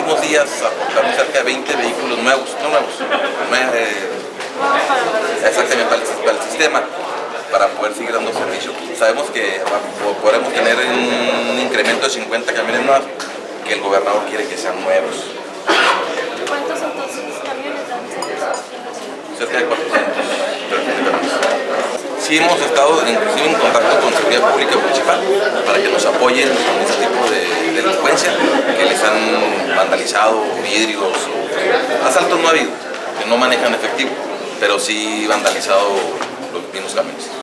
mismos días aportaron cerca de 20 vehículos nuevos, exactamente para el sistema, para poder seguir dando servicio. Sabemos que podremos tener un incremento de 50 camiones más, que el gobernador quiere que sean nuevos. ¿Cuántos entonces camiones dan servicios? Cerca de 400. Sí hemos estado inclusive en contacto con Seguridad Pública Municipal para que nos apoyen en ese tipo de delincuencia, que les han vandalizado vidrios, asaltos no ha habido, que no manejan efectivo, pero sí vandalizado los mismos camiones.